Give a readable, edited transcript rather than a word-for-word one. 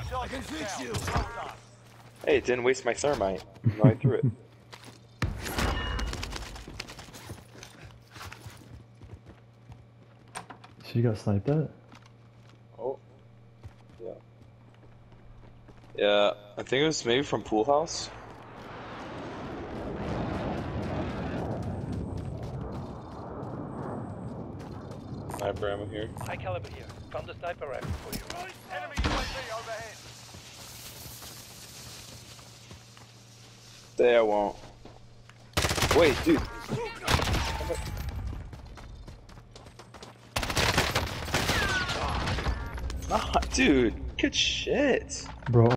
I can fix you. Well done. Hey, it didn't waste my thermite. No, I threw it. She got sniped at? Oh. Yeah. Yeah, I think it was maybe from Pool House. Sniper ammo here. High caliber here. Found the sniper rifle for you. Enemy UAV overhead. Say I won't. Wait, dude. Nah, dude. Good shit. Bro.